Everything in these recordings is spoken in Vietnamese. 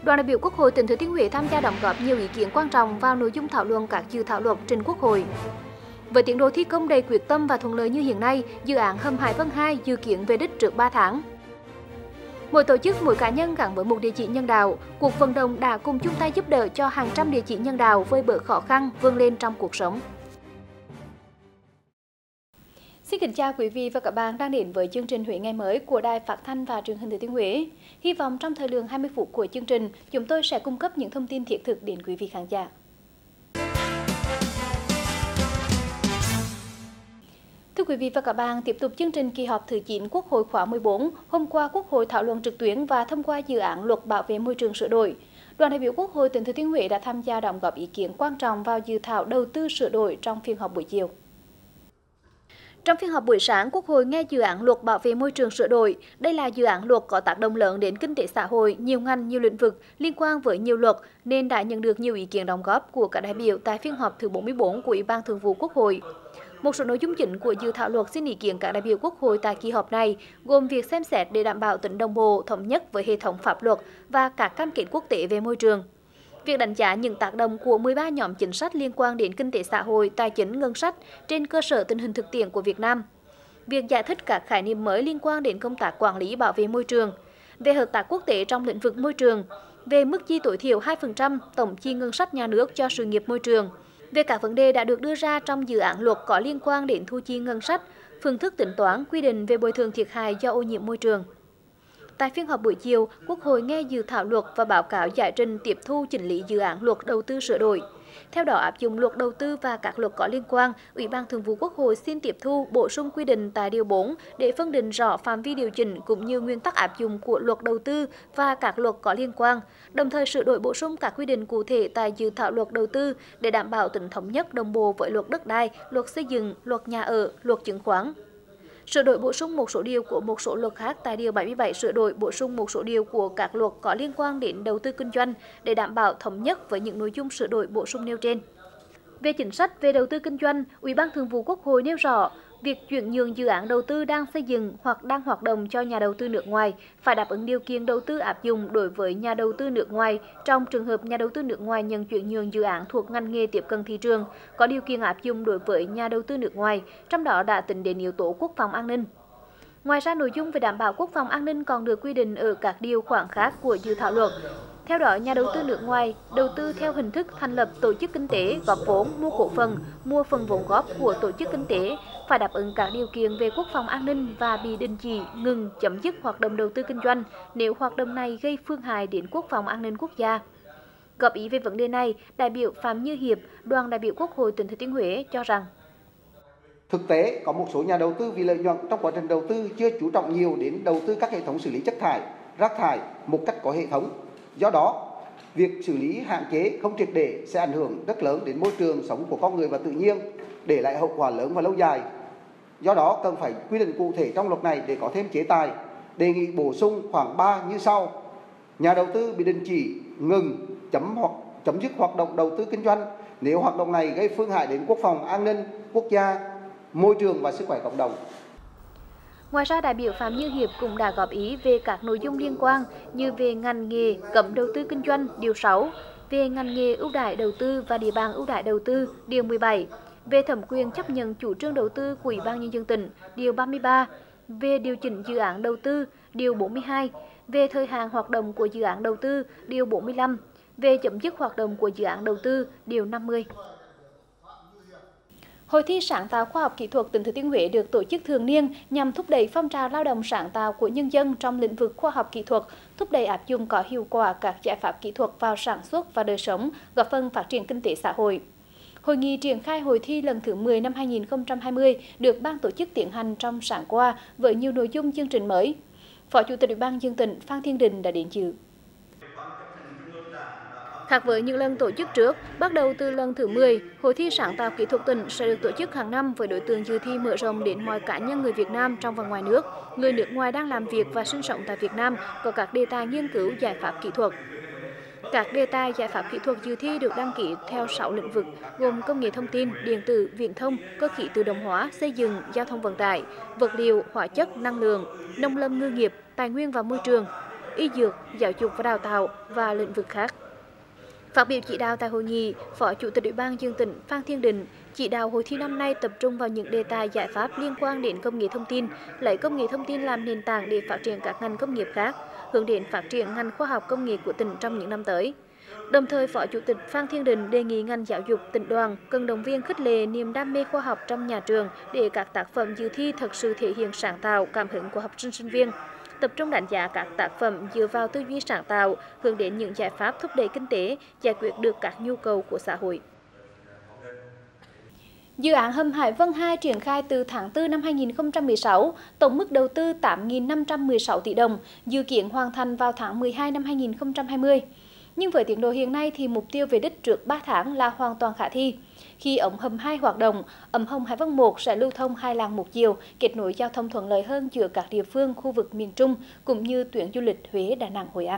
Đoàn đại biểu Quốc hội tỉnh Thừa Thiên Huế tham gia đóng góp nhiều ý kiến quan trọng vào nội dung thảo luận các dự thảo luật trình Quốc hội. Với tiến độ thi công đầy quyết tâm và thuận lợi như hiện nay, dự án hầm Hải Vân 2 dự kiến về đích trước 3 tháng. Mỗi tổ chức, mỗi cá nhân gắn với một địa chỉ nhân đạo, cuộc vận động đã cùng chung tay giúp đỡ cho hàng trăm địa chỉ nhân đạo vơi bớt khó khăn, vươn lên trong cuộc sống. Xin kính chào quý vị và các bạn đang đến với chương trình Huế ngày mới của Đài Phát thanh và Truyền hình Thừa Thiên Huế. Hy vọng trong thời lượng 20 phút của chương trình, chúng tôi sẽ cung cấp những thông tin thiết thực đến quý vị khán giả. Thưa quý vị và các bạn, tiếp tục chương trình kỳ họp thứ 9 Quốc hội khóa 14, hôm qua Quốc hội thảo luận trực tuyến và thông qua dự án luật bảo vệ môi trường sửa đổi. Đoàn đại biểu Quốc hội tỉnh Thừa Thiên Huế đã tham gia đóng góp ý kiến quan trọng vào dự thảo đầu tư sửa đổi trong phiên họp buổi chiều. Trong phiên họp buổi sáng, Quốc hội nghe dự án luật bảo vệ môi trường sửa đổi. Đây là dự án luật có tác động lớn đến kinh tế xã hội, nhiều ngành, nhiều lĩnh vực liên quan với nhiều luật nên đã nhận được nhiều ý kiến đóng góp của các đại biểu tại phiên họp thứ 44 của Ủy ban Thường vụ Quốc hội. Một số nội dung chính của dự thảo luật xin ý kiến các đại biểu Quốc hội tại kỳ họp này gồm việc xem xét để đảm bảo tính đồng bộ, thống nhất với hệ thống pháp luật và các cam kết quốc tế về môi trường. Việc đánh giá những tác động của 13 nhóm chính sách liên quan đến kinh tế xã hội, tài chính, ngân sách trên cơ sở tình hình thực tiễn của Việt Nam. Việc giải thích các khái niệm mới liên quan đến công tác quản lý bảo vệ môi trường, về hợp tác quốc tế trong lĩnh vực môi trường, về mức chi tối thiểu 2% tổng chi ngân sách nhà nước cho sự nghiệp môi trường, về các vấn đề đã được đưa ra trong dự án luật có liên quan đến thu chi ngân sách, phương thức tính toán, quy định về bồi thường thiệt hại do ô nhiễm môi trường. Tại phiên họp buổi chiều, Quốc hội nghe dự thảo luật và báo cáo giải trình tiếp thu chỉnh lý dự án luật đầu tư sửa đổi. Theo đó, áp dụng luật đầu tư và các luật có liên quan, Ủy ban Thường vụ Quốc hội xin tiếp thu bổ sung quy định tại điều 4 để phân định rõ phạm vi điều chỉnh cũng như nguyên tắc áp dụng của luật đầu tư và các luật có liên quan, đồng thời sửa đổi bổ sung các quy định cụ thể tại dự thảo luật đầu tư để đảm bảo tính thống nhất đồng bộ với luật đất đai, luật xây dựng, luật nhà ở, luật chứng khoán. Sửa đổi bổ sung một số điều của một số luật khác tại điều 77 sửa đổi bổ sung một số điều của các luật có liên quan đến đầu tư kinh doanh để đảm bảo thống nhất với những nội dung sửa đổi bổ sung nêu trên. Về chính sách về đầu tư kinh doanh, Ủy ban Thường vụ Quốc hội nêu rõ việc chuyển nhượng dự án đầu tư đang xây dựng hoặc đang hoạt động cho nhà đầu tư nước ngoài phải đáp ứng điều kiện đầu tư áp dụng đối với nhà đầu tư nước ngoài trong trường hợp nhà đầu tư nước ngoài nhận chuyển nhượng dự án thuộc ngành nghề tiếp cận thị trường, có điều kiện áp dụng đối với nhà đầu tư nước ngoài, trong đó đã tính đến yếu tố quốc phòng an ninh. Ngoài ra, nội dung về đảm bảo quốc phòng an ninh còn được quy định ở các điều khoản khác của dự thảo luật. Theo đó, nhà đầu tư nước ngoài đầu tư theo hình thức thành lập tổ chức kinh tế, góp vốn, mua cổ phần, mua phần vốn góp của tổ chức kinh tế phải đáp ứng các điều kiện về quốc phòng an ninh và bị đình chỉ, ngừng, chấm dứt hoạt động đầu tư kinh doanh nếu hoạt động này gây phương hại đến quốc phòng an ninh quốc gia. Góp ý về vấn đề này, đại biểu Phạm Như Hiệp, đoàn đại biểu Quốc hội tỉnh Thừa Thiên Huế cho rằng thực tế có một số nhà đầu tư vì lợi nhuận trong quá trình đầu tư chưa chú trọng nhiều đến đầu tư các hệ thống xử lý chất thải, rác thải một cách có hệ thống. Do đó, việc xử lý hạn chế không triệt để sẽ ảnh hưởng rất lớn đến môi trường sống của con người và tự nhiên, để lại hậu quả lớn và lâu dài. Do đó, cần phải quy định cụ thể trong luật này để có thêm chế tài. Đề nghị bổ sung khoảng 3 như sau: nhà đầu tư bị đình chỉ, ngừng, chấm dứt hoạt động đầu tư kinh doanh nếu hoạt động này gây phương hại đến quốc phòng an ninh quốc gia, môi trường và sức khỏe cộng đồng. Ngoài ra, đại biểu Phạm Như Hiệp cũng đã góp ý về các nội dung liên quan như về ngành nghề cấm đầu tư kinh doanh điều 6, về ngành nghề ưu đãi đầu tư và địa bàn ưu đãi đầu tư điều 17, về thẩm quyền chấp nhận chủ trương đầu tư của Ủy ban Nhân dân tỉnh điều 33, về điều chỉnh dự án đầu tư điều 42, về thời hạn hoạt động của dự án đầu tư điều 45, về chấm dứt hoạt động của dự án đầu tư điều 50. Hội thi sáng tạo khoa học kỹ thuật tỉnh Thừa Thiên Huế được tổ chức thường niên nhằm thúc đẩy phong trào lao động sáng tạo của nhân dân trong lĩnh vực khoa học kỹ thuật, thúc đẩy áp dụng có hiệu quả các giải pháp kỹ thuật vào sản xuất và đời sống, góp phần phát triển kinh tế xã hội. Hội nghị triển khai hội thi lần thứ 10 năm 2020 được ban tổ chức tiến hành trong sáng qua với nhiều nội dung chương trình mới. Phó Chủ tịch Ủy ban nhân dân tỉnh Phan Thiên Định đã đến dự. Khác với những lần tổ chức trước, bắt đầu từ lần thứ 10, Hội thi sáng tạo kỹ thuật tỉnh sẽ được tổ chức hàng năm với đối tượng dự thi mở rộng đến mọi cá nhân người Việt Nam trong và ngoài nước, người nước ngoài đang làm việc và sinh sống tại Việt Nam có các đề tài nghiên cứu giải pháp kỹ thuật. Các đề tài giải pháp kỹ thuật dự thi được đăng ký theo 6 lĩnh vực gồm công nghệ thông tin, điện tử, viễn thông, cơ khí tự động hóa, xây dựng, giao thông vận tải, vật liệu, hóa chất, năng lượng, nông lâm ngư nghiệp, tài nguyên và môi trường. y dược, giáo dục và đào tạo và lĩnh vực khác. Phát biểu chỉ đạo tại hội nghị, Phó Chủ tịch Ủy ban nhân dân tỉnh Phan Thiên Định chỉ đạo hội thi năm nay tập trung vào những đề tài giải pháp liên quan đến công nghệ thông tin, lấy công nghệ thông tin làm nền tảng để phát triển các ngành công nghiệp khác, hướng đến phát triển ngành khoa học công nghệ của tỉnh trong những năm tới. Đồng thời, Phó Chủ tịch Phan Thiên Định đề nghị ngành giáo dục tỉnh đoàn cần động viên khích lệ niềm đam mê khoa học trong nhà trường để các tác phẩm dự thi thực sự thể hiện sáng tạo, cảm hứng của học sinh sinh viên. Tập trung đánh giá các tác phẩm dựa vào tư duy sáng tạo, hướng đến những giải pháp thúc đẩy kinh tế, giải quyết được các nhu cầu của xã hội. Dự án hầm Hải Vân 2 triển khai từ tháng 4 năm 2016, tổng mức đầu tư 8.516 tỷ đồng, dự kiến hoàn thành vào tháng 12 năm 2020. Nhưng với tiến độ hiện nay thì mục tiêu về đích trước 3 tháng là hoàn toàn khả thi. Khi ống hầm 2 hoạt động, ống hầm Hải Vân 1 sẽ lưu thông 2 làn một chiều, kết nối giao thông thuận lợi hơn giữa các địa phương khu vực miền Trung cũng như tuyến du lịch Huế, Đà Nẵng, Hội An.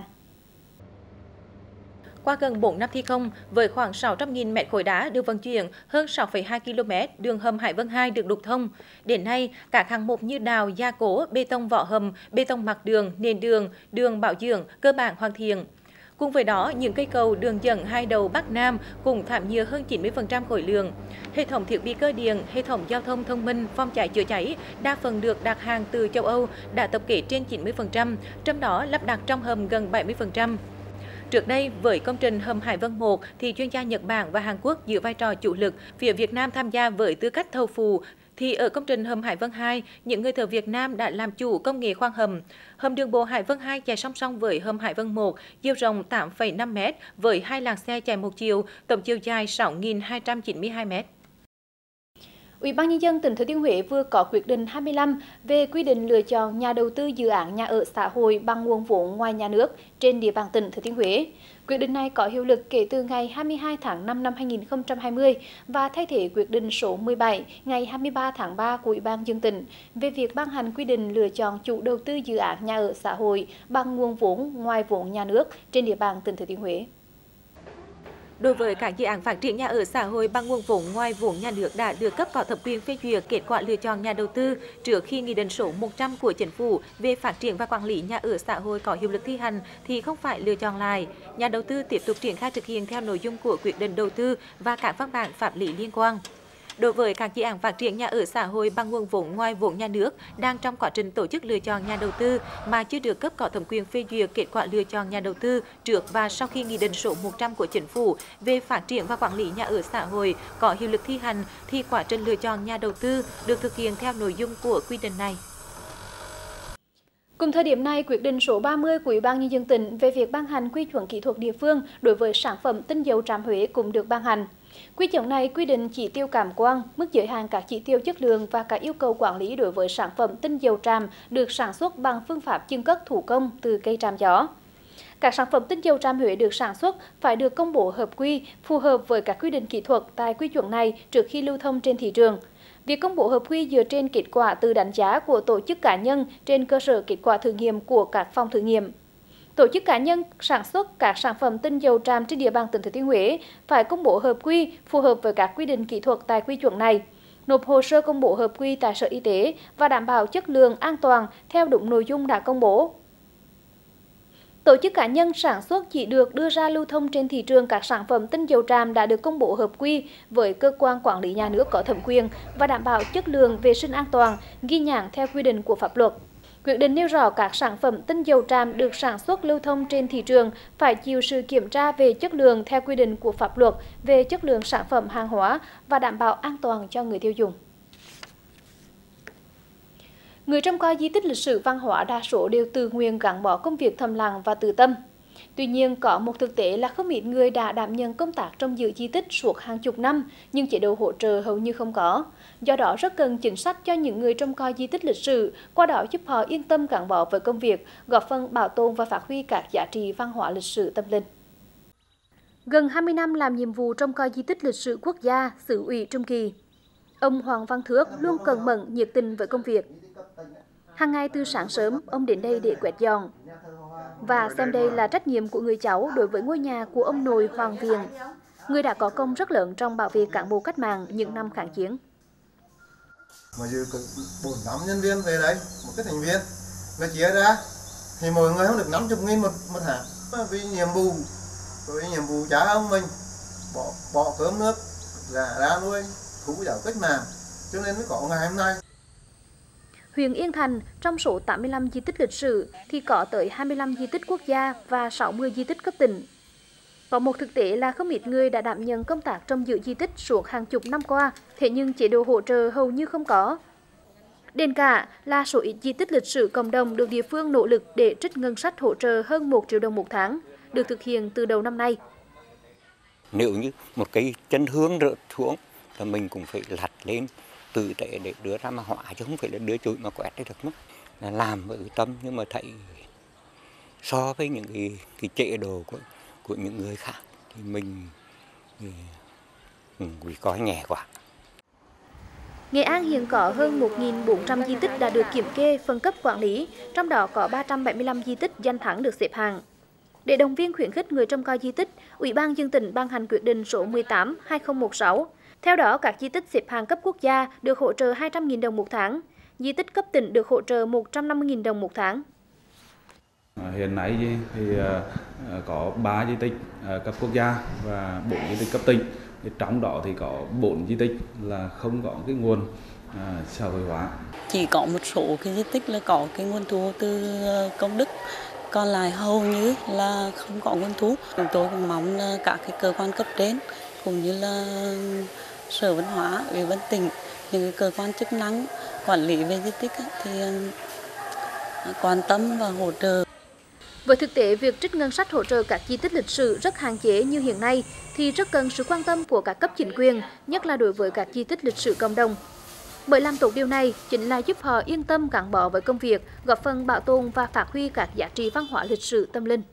Qua gần 4 năm thi công, với khoảng 600.000 mét khối đá được vận chuyển, hơn 6,2 km đường hầm Hải Vân 2 được đục thông. Đến nay, các hạng mục như đào, gia cố, bê tông vỏ hầm, bê tông mặt đường, nền đường, đường bảo dưỡng cơ bản hoàn thiện. Cùng với đó, những cây cầu đường dẫn hai đầu Bắc Nam cũng thảm nhựa hơn 90% khối lượng. Hệ thống thiết bị cơ điện, hệ thống giao thông thông minh, phòng cháy chữa cháy đa phần được đặt hàng từ châu Âu đã tập kết trên 90%, trong đó lắp đặt trong hầm gần 70%. Trước đây, với công trình hầm Hải Vân 1 thì chuyên gia Nhật Bản và Hàn Quốc giữ vai trò chủ lực, phía Việt Nam tham gia với tư cách thầu phụ. Thì ở công trình hầm Hải Vân 2, những người thợ Việt Nam đã làm chủ công nghệ khoan hầm. Hầm đường bộ Hải Vân 2 chạy song song với hầm Hải Vân 1, chiều rộng 8,5 m với 2 làn xe chạy một chiều, tổng chiều dài 6.292 m. Ủy ban nhân dân tỉnh Thừa Thiên Huế vừa có quyết định 25 về quy định lựa chọn nhà đầu tư dự án nhà ở xã hội bằng nguồn vốn ngoài nhà nước trên địa bàn tỉnh Thừa Thiên Huế. Quyết định này có hiệu lực kể từ ngày 22 tháng 5 năm 2020 và thay thế quyết định số 17 ngày 23 tháng 3 của Ủy ban nhân dân tỉnh về việc ban hành quy định lựa chọn chủ đầu tư dự án nhà ở xã hội bằng nguồn vốn ngoài vốn nhà nước trên địa bàn tỉnh Thừa Thiên Huế. Đối với các dự án phát triển nhà ở xã hội bằng nguồn vốn ngoài vốn nhà nước đã được cấp có thẩm quyền phê duyệt kết quả lựa chọn nhà đầu tư trước khi Nghị định số 100 của Chính phủ về phát triển và quản lý nhà ở xã hội có hiệu lực thi hành thì không phải lựa chọn lại. Nhà đầu tư tiếp tục triển khai thực hiện theo nội dung của quyết định đầu tư và các văn bản pháp lý liên quan. Đối với các dự án phát triển nhà ở xã hội bằng nguồn vốn ngoài vốn nhà nước đang trong quá trình tổ chức lựa chọn nhà đầu tư mà chưa được cấp có thẩm quyền phê duyệt kết quả lựa chọn nhà đầu tư trước và sau khi Nghị định số 100 của Chính phủ về phát triển và quản lý nhà ở xã hội có hiệu lực thi hành thì quá trình lựa chọn nhà đầu tư được thực hiện theo nội dung của quy định này. Cùng thời điểm này, quyết định số 30 của Ủy ban nhân dân tỉnh về việc ban hành quy chuẩn kỹ thuật địa phương đối với sản phẩm tinh dầu tràm Huế cũng được ban hành. Quy chuẩn này quy định chỉ tiêu cảm quang, mức giới hạn các chỉ tiêu chất lượng và các yêu cầu quản lý đối với sản phẩm tinh dầu tràm được sản xuất bằng phương pháp chưng cất thủ công từ cây tràm gió. Các sản phẩm tinh dầu tràm Huế được sản xuất phải được công bố hợp quy, phù hợp với các quy định kỹ thuật tại quy chuẩn này trước khi lưu thông trên thị trường. Việc công bố hợp quy dựa trên kết quả từ đánh giá của tổ chức cá nhân trên cơ sở kết quả thử nghiệm của các phòng thử nghiệm. Tổ chức cá nhân sản xuất các sản phẩm tinh dầu tràm trên địa bàn tỉnh Thừa Thiên Huế phải công bố hợp quy phù hợp với các quy định kỹ thuật tại quy chuẩn này, nộp hồ sơ công bố hợp quy tại Sở Y tế và đảm bảo chất lượng an toàn theo đúng nội dung đã công bố. Tổ chức cá nhân sản xuất chỉ được đưa ra lưu thông trên thị trường các sản phẩm tinh dầu tràm đã được công bố hợp quy với cơ quan quản lý nhà nước có thẩm quyền và đảm bảo chất lượng vệ sinh an toàn, ghi nhãn theo quy định của pháp luật. Quyết định nêu rõ các sản phẩm tinh dầu tràm được sản xuất lưu thông trên thị trường phải chịu sự kiểm tra về chất lượng theo quy định của pháp luật về chất lượng sản phẩm hàng hóa và đảm bảo an toàn cho người tiêu dùng. Người trông coi di tích lịch sử văn hóa đa số đều tự nguyện gắn bó công việc thầm lặng và từ tâm. Tuy nhiên, có một thực tế là không ít người đã đảm nhận công tác trông giữ di tích suốt hàng chục năm, nhưng chế độ hỗ trợ hầu như không có. Do đó, rất cần chính sách cho những người trông coi di tích lịch sử, qua đó giúp họ yên tâm gắn bó với công việc, góp phần bảo tồn và phát huy các giá trị văn hóa lịch sử tâm linh. Gần 20 năm làm nhiệm vụ trông coi di tích lịch sử quốc gia, Xứ ủy Trung Kỳ, ông Hoàng Văn Thước luôn cẩn mẫn, nhiệt tình với công việc. Hàng ngày từ sáng sớm, ông đến đây để quét dọn. Và xem đây là trách nhiệm của người cháu đối với ngôi nhà của ông nội Hoàng Viền, người đã có công rất lớn trong bảo vệ cán bộ cách mạng những năm kháng chiến. Mà giờ có 4-5 nhân viên về đấy, một cái thành viên là chia ra thì mọi người không được 50.000 một tháng. Vì nhiệm vụ cha ông mình bỏ cơm nước gà ra nuôi thú giáo cách mạng, cho nên mới có ngày hôm nay. Huyện Yên Thành trong số 85 di tích lịch sử thì có tới 25 di tích quốc gia và 60 di tích cấp tỉnh. Có một thực tế là không ít người đã đảm nhận công tác trông giữ di tích suốt hàng chục năm qua, thế nhưng chế độ hỗ trợ hầu như không có. Đến cả là số ít di tích lịch sử cộng đồng được địa phương nỗ lực để trích ngân sách hỗ trợ hơn 1 triệu đồng một tháng, được thực hiện từ đầu năm nay. Nếu như một cái chân hương rớt xuống thì mình cũng phải lặt lên tử tế để đưa ra mà họa, chứ không phải là đưa chùi mà quẹt đi được mất. Là làm với tâm, nhưng mà thấy so với những cái chế độ của những người khác thì mình vì có nhẹ quá. Nghệ An hiện có hơn 1.400 di tích đã được kiểm kê, phân cấp quản lý, trong đó có 375 di tích danh thắng được xếp hạng. Để động viên khuyến khích người trông coi di tích, Ủy ban Nhân dân tỉnh ban hành quyết định số 18/2016. Theo đó, các di tích xếp hạng cấp quốc gia được hỗ trợ 200.000 đồng một tháng, di tích cấp tỉnh được hỗ trợ 150.000 đồng một tháng. Hiện nay thì có 3 di tích cấp quốc gia và 4 di tích cấp tỉnh. Trong đó thì có 4 di tích là không có cái nguồn xã hội hóa. Chỉ có một số cái di tích là có cái nguồn thu từ công đức, còn lại hầu như là không có nguồn thu. Chúng tôi cũng mong là các cái cơ quan cấp trên cũng như là Sở Văn hóa, Ủy ban tỉnh, những cái cơ quan chức năng quản lý về di tích thì quan tâm và hỗ trợ. Với thực tế, việc trích ngân sách hỗ trợ các di tích lịch sử rất hạn chế như hiện nay, thì rất cần sự quan tâm của các cấp chính quyền, nhất là đối với các di tích lịch sử cộng đồng. Bởi làm tốt điều này chính là giúp họ yên tâm gắn bó với công việc, góp phần bảo tồn và phát huy các giá trị văn hóa lịch sử tâm linh.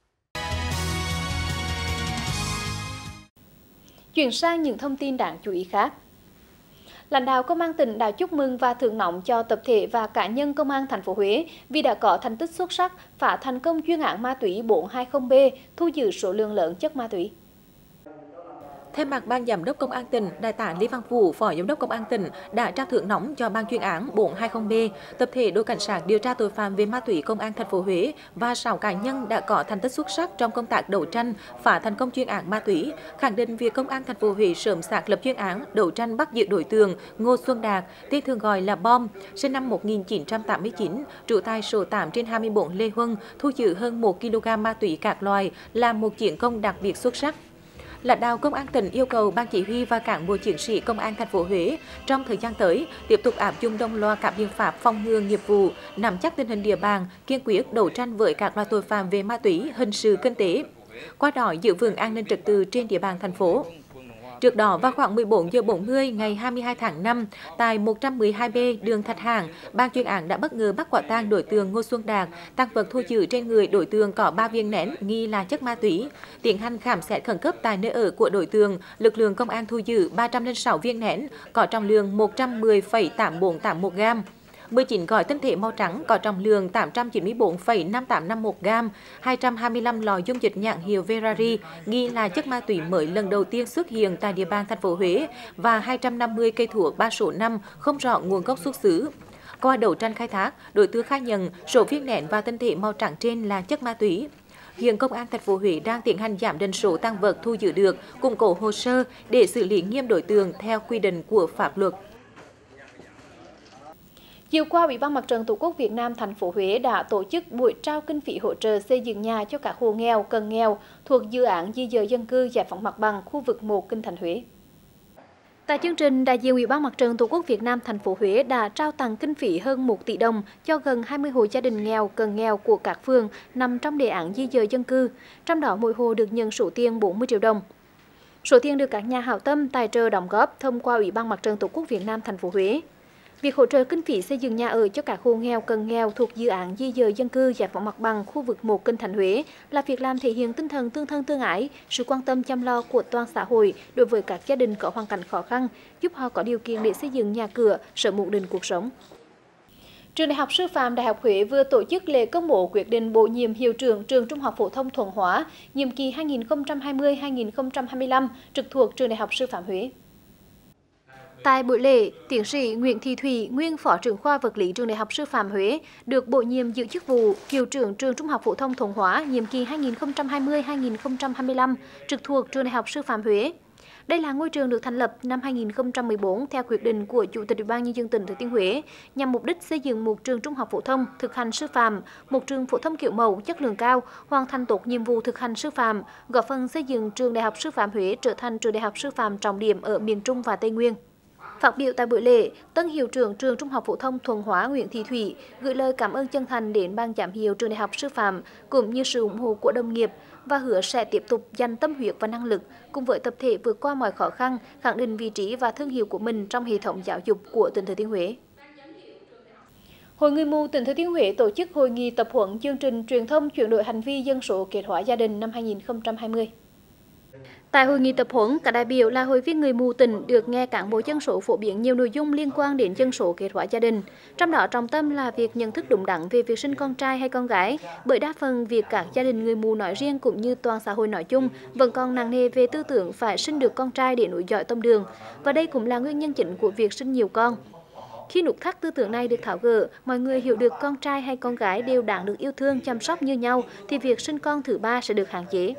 Chuyển sang những thông tin đáng chú ý khác. Lãnh đạo Công an tỉnh đã chúc mừng và thưởng nóng cho tập thể và cá nhân Công an thành phố Huế vì đã có thành tích xuất sắc phá thành công chuyên án ma túy 420B, thu giữ số lượng lớn chất ma túy. Thay mặt Ban Giám đốc Công an tỉnh, Đại tá Lê Văn Vũ, Phó Giám đốc Công an tỉnh đã trao thưởng nóng cho Ban chuyên án 420B, tập thể đội cảnh sát điều tra tội phạm về ma túy Công an thành phố Huế và 6 cá nhân đã có thành tích xuất sắc trong công tác đấu tranh phá thành công chuyên án ma túy, khẳng định việc Công an thành phố Huế sớm xác lập chuyên án đấu tranh bắt giữ đối tượng Ngô Xuân Đạt, tên thường gọi là Bom, sinh năm 1989, trú tại số 8/24 Lê Huân, thu giữ hơn 1 kg ma túy các loại, là một chiến công đặc biệt xuất sắc. Lãnh đạo Công an tỉnh yêu cầu Ban chỉ huy và cán bộ chiến sĩ Công an thành phố Huế trong thời gian tới tiếp tục áp dụng đồng loạt các biện pháp phòng ngừa nghiệp vụ, nắm chắc tình hình địa bàn, kiên quyết đấu tranh với các loại tội phạm về ma túy, hình sự, kinh tế, qua đó giữ vững an ninh trật tự trên địa bàn thành phố. Trước đó, vào khoảng 14 giờ 40 ngày 22 tháng 5, tại 112B đường Thạch Hãn, Ban chuyên án đã bất ngờ bắt quả tang đối tượng Ngô Xuân Đạt, tang vật thu giữ trên người đối tượng có 3 viên nén nghi là chất ma túy. Tiến hành khám xét khẩn cấp tại nơi ở của đối tượng, lực lượng công an thu giữ 306 viên nén có trọng lượng 110,8481 gam. 19 gói tinh thể màu trắng có trọng lượng 894,5851 gam, 225 lọ dung dịch nhãn hiệu Ferrari nghi là chất ma túy mới lần đầu tiên xuất hiện tại địa bàn thành phố Huế và 250 cây thuốc 3 số 5 không rõ nguồn gốc xuất xứ. Qua đấu tranh khai thác, đối tượng khai nhận số viên nén và tinh thể màu trắng trên là chất ma túy. Hiện Công an thành phố Huế đang tiến hành giám định số tang vật thu giữ được, củng cố hồ sơ để xử lý nghiêm đối tượng theo quy định của pháp luật. Chiều qua, Ủy ban Mặt trận Tổ quốc Việt Nam thành phố Huế đã tổ chức buổi trao kinh phí hỗ trợ xây dựng nhà cho các hộ nghèo, cận nghèo thuộc dự án di dời dân cư giải phóng mặt bằng khu vực 1 Kinh Thành Huế. Tại chương trình, đại diện Ủy ban Mặt trận Tổ quốc Việt Nam thành phố Huế đã trao tặng kinh phí hơn 1 tỷ đồng cho gần 20 hộ gia đình nghèo, cận nghèo của các phường nằm trong đề án di dời dân cư, trong đó mỗi hộ được nhận số tiền 40 triệu đồng. Số tiền được các nhà hảo tâm tài trợ đóng góp thông qua Ủy ban Mặt trận Tổ quốc Việt Nam thành phố Huế. Việc hỗ trợ kinh phí xây dựng nhà ở cho các hộ nghèo, cận nghèo thuộc dự án di dời dân cư giải phóng mặt bằng khu vực 1 Kinh Thành Huế là việc làm thể hiện tinh thần tương thân tương ái, sự quan tâm chăm lo của toàn xã hội đối với các gia đình có hoàn cảnh khó khăn, giúp họ có điều kiện để xây dựng nhà cửa, sớm ổn định cuộc sống. Trường Đại học Sư phạm Đại học Huế vừa tổ chức lễ công bố quyết định bổ nhiệm hiệu trưởng trường Trung học phổ thông Thuận Hóa nhiệm kỳ 2020-2025 trực thuộc Trường Đại học Sư phạm Huế. Tại buổi lễ, tiến sĩ Nguyễn Thị Thủy, nguyên phó trưởng khoa vật lý trường Đại học Sư phạm Huế, được bổ nhiệm giữ chức vụ hiệu trưởng trường Trung học phổ thông Thuận Hóa nhiệm kỳ 2020-2025, trực thuộc trường Đại học Sư phạm Huế. Đây là ngôi trường được thành lập năm 2014 theo quyết định của Chủ tịch Ủy ban Nhân dân tỉnh Thừa Thiên Huế nhằm mục đích xây dựng một trường trung học phổ thông thực hành sư phạm, một trường phổ thông kiểu mẫu chất lượng cao, hoàn thành tốt nhiệm vụ thực hành sư phạm, góp phần xây dựng trường Đại học Sư phạm Huế trở thành trường đại học sư phạm trọng điểm ở miền Trung và Tây Nguyên. Phát biểu tại buổi lễ, tân hiệu trưởng trường Trung học phổ thông Thuận Hóa Nguyễn Thị Thủy gửi lời cảm ơn chân thành đến ban giám hiệu trường Đại học Sư phạm cũng như sự ủng hộ của đồng nghiệp và hứa sẽ tiếp tục dành tâm huyết và năng lực cùng với tập thể vượt qua mọi khó khăn, khẳng định vị trí và thương hiệu của mình trong hệ thống giáo dục của tỉnh Thừa Thiên Huế. Hội Người mù tỉnh Thừa Thiên Huế tổ chức hội nghị tập huấn chương trình truyền thông chuyển đổi hành vi dân số kết hóa gia đình năm 2020. Tại hội nghị tập huấn, các đại biểu là hội viên người mù tỉnh được nghe cán bộ dân số phổ biến nhiều nội dung liên quan đến dân số kết hóa gia đình. Trong đó trọng tâm là việc nhận thức đúng đắn về việc sinh con trai hay con gái, bởi đa phần việc các gia đình người mù nói riêng cũng như toàn xã hội nói chung vẫn còn nặng nề về tư tưởng phải sinh được con trai để nối dõi tông đường, và đây cũng là nguyên nhân chính của việc sinh nhiều con. Khi nút thắt tư tưởng này được tháo gỡ, mọi người hiểu được con trai hay con gái đều đáng được yêu thương chăm sóc như nhau thì việc sinh con thứ ba sẽ được hạn chế.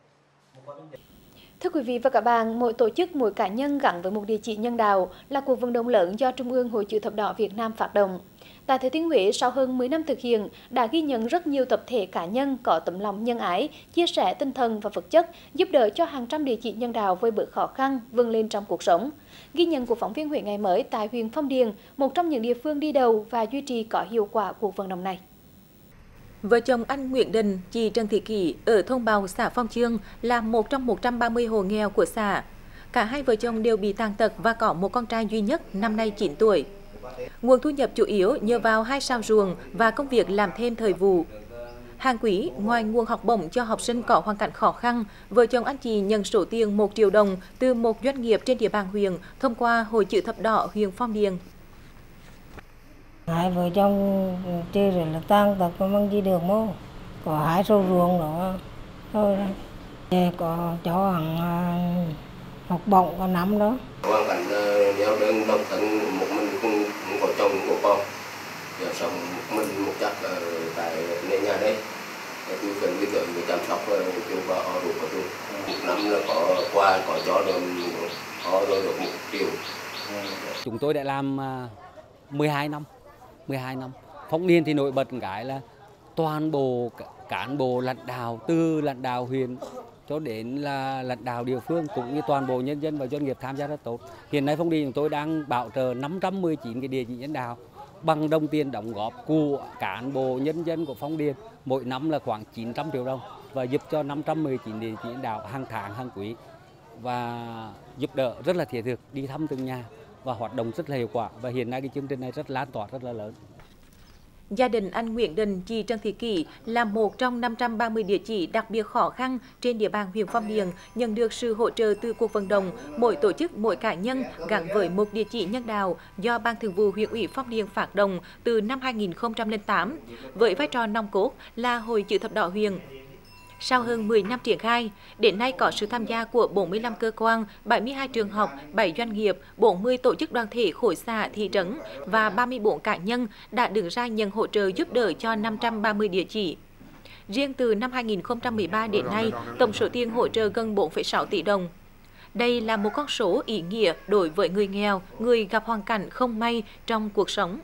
Thưa quý vị và các bạn, mỗi tổ chức, mỗi cá nhân gắn với một địa chỉ nhân đạo là cuộc vận động lớn do Trung ương Hội Chữ thập đỏ Việt Nam phát động. Tại Thừa Thiên Huế, sau hơn 10 năm thực hiện, đã ghi nhận rất nhiều tập thể cá nhân có tấm lòng nhân ái, chia sẻ tinh thần và vật chất, giúp đỡ cho hàng trăm địa chỉ nhân đạo vơi bớt khó khăn, vươn lên trong cuộc sống. Ghi nhận của phóng viên Huế Ngày Mới tại huyện Phong Điền, một trong những địa phương đi đầu và duy trì có hiệu quả cuộc vận động này. Vợ chồng anh Nguyễn Đình, chị Trần Thị Kỷ ở thôn Bào, xã Phong Chương là một trong 130 hộ nghèo của xã. Cả hai vợ chồng đều bị tàn tật và có một con trai duy nhất, năm nay 9 tuổi. Nguồn thu nhập chủ yếu nhờ vào 2 sao ruộng và công việc làm thêm thời vụ. Hàng quý, ngoài nguồn học bổng cho học sinh có hoàn cảnh khó khăn, vợ chồng anh chị nhận số tiền 1 triệu đồng từ một doanh nghiệp trên địa bàn huyện thông qua Hội Chữ thập đỏ huyện Phong Điền. Hai vợ chồng chơi rồi là tang tật mà mang gì được mô, có 2 sâu ruộng đó thôi, có cho hàng học bổng có năm đó. Hoàn cảnh neo đơn độc thân, một mình không có chồng không có con, giờ sống một mình một chắc tại nơi nhà đấy, tôi cần biết tới người chăm sóc chung và họ đủ có chung. Một năm là có qua có cho được họ được 1 triệu. Chúng tôi đã làm 12 năm. Phong Điền thì nổi bật cái là toàn bộ cán bộ lãnh đạo, từ lãnh đạo huyện cho đến là lãnh đạo địa phương cũng như toàn bộ nhân dân và doanh nghiệp tham gia rất tốt. Hiện nay Phong Điền chúng tôi đang bảo trợ 519 cái địa chỉ nhân đạo bằng đồng tiền đóng góp của cán bộ nhân dân của Phong Điền, mỗi năm là khoảng 900 triệu đồng và giúp cho 519 địa chỉ nhân đạo hàng tháng, hàng quý, và giúp đỡ rất là thiết thực, đi thăm từng nhà và hoạt động rất là hiệu quả, và hiện nay cái chương trình này rất lan tỏa, rất là lớn. Gia đình anh Nguyễn Đình, chị Trần Thị Kỷ là một trong 530 địa chỉ đặc biệt khó khăn trên địa bàn huyện Phong Điền nhận được sự hỗ trợ từ cuộc vận động mỗi tổ chức, mỗi cá nhân gắn với một địa chỉ nhân đạo do Ban Thường vụ huyện ủy Phong Điền phát động từ năm 2008 với vai trò nòng cốt là Hội Chữ thập đỏ huyện. Sau hơn 10 năm triển khai, đến nay có sự tham gia của 45 cơ quan, 72 trường học, 7 doanh nghiệp, 40 tổ chức đoàn thể khối xã, thị trấn và 34 cá nhân đã đứng ra nhận hỗ trợ giúp đỡ cho 530 địa chỉ. Riêng từ năm 2013 đến nay, tổng số tiền hỗ trợ gần 4,6 tỷ đồng. Đây là một con số ý nghĩa đối với người nghèo, người gặp hoàn cảnh không may trong cuộc sống.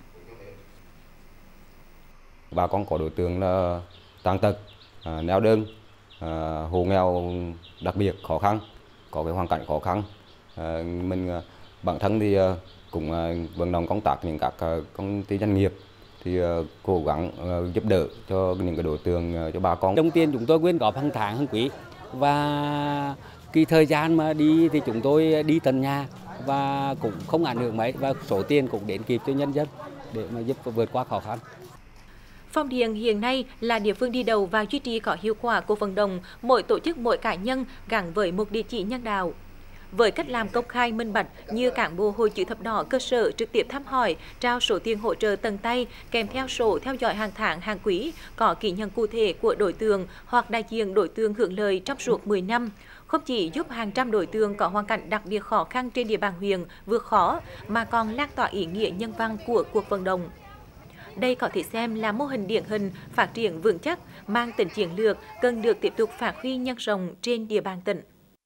Bà con có đối tượng là tàn tật, neo đơn, hộ nghèo đặc biệt khó khăn, có cái hoàn cảnh khó khăn. Mình bản thân thì cũng vận động công tác những các công ty doanh nghiệp thì cố gắng giúp đỡ cho những cái đối tượng, cho bà con. Đồng tiền chúng tôi quyên góp hàng tháng, hàng quý, và cái thời gian mà đi thì chúng tôi đi tận nhà và cũng không ảnh hưởng mấy, và số tiền cũng đến kịp cho nhân dân để mà giúp vượt qua khó khăn. Phong Điền hiện nay là địa phương đi đầu và duy trì có hiệu quả cuộc vận động mỗi tổ chức, mỗi cá nhân gắn với một địa chỉ nhân đạo. Với cách làm công khai minh bạch như cán bộ Hội Chữ thập đỏ cơ sở trực tiếp thăm hỏi, trao số tiền hỗ trợ tận tay kèm theo sổ theo dõi hàng tháng, hàng quý, có ký nhận cụ thể của đối tượng hoặc đại diện đối tượng hưởng lợi trong suốt 10 năm, không chỉ giúp hàng trăm đối tượng có hoàn cảnh đặc biệt khó khăn trên địa bàn huyện vượt khó, mà còn lan tỏa ý nghĩa nhân văn của cuộc vận động. Đây có thể xem là mô hình điển hình phát triển vững chắc, mang tính chiến lược, cần được tiếp tục phát huy nhân rộng trên địa bàn tỉnh.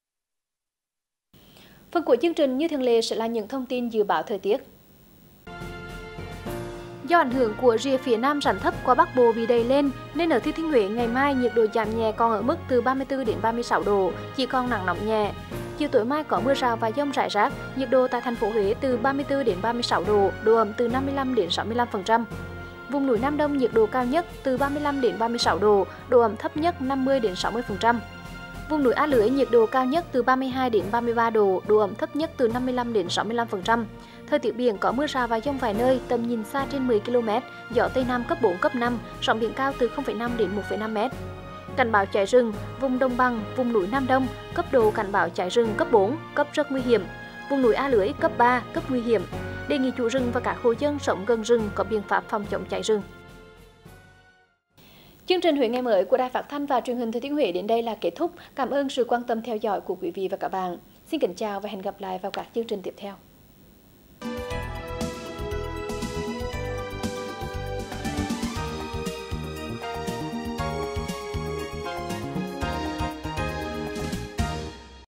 Phần cuối chương trình như thường lệ sẽ là những thông tin dự báo thời tiết. Do ảnh hưởng của rìa phía nam rãnh thấp qua Bắc Bộ bị đẩy lên, nên ở Thừa Thiên Huế ngày mai nhiệt độ giảm nhẹ còn ở mức từ 34 đến 36 độ, chỉ còn nắng nóng nhẹ. Chiều tối mai có mưa rào và dông rải rác, nhiệt độ tại thành phố Huế từ 34 đến 36 độ, độ ẩm từ 55 đến 65%. Vùng núi Nam Đông nhiệt độ cao nhất từ 35 đến 36 độ, độ ẩm thấp nhất 50 đến 60%. Vùng núi A Lưới nhiệt độ cao nhất từ 32 đến 33 độ, độ ẩm thấp nhất từ 55 đến 65%. Thời tiết biển có mưa rào và dông vài nơi, tầm nhìn xa trên 10 km, gió Tây Nam cấp 4, cấp 5, sóng biển cao từ 0,5 đến 1,5 m. Cảnh báo cháy rừng, vùng đồng bằng, vùng núi Nam Đông, cấp độ cảnh báo cháy rừng cấp 4, cấp rất nguy hiểm. Vùng núi A Lưới cấp 3, cấp nguy hiểm. Đề nghị chủ rừng và các hộ dân sống gần rừng có biện pháp phòng chống cháy rừng. Chương trình Huế ngày mới của Đài Phát thanh và Truyền hình Thừa Thiên Huế đến đây là kết thúc. Cảm ơn sự quan tâm theo dõi của quý vị và các bạn. Xin kính chào và hẹn gặp lại vào các chương trình tiếp theo.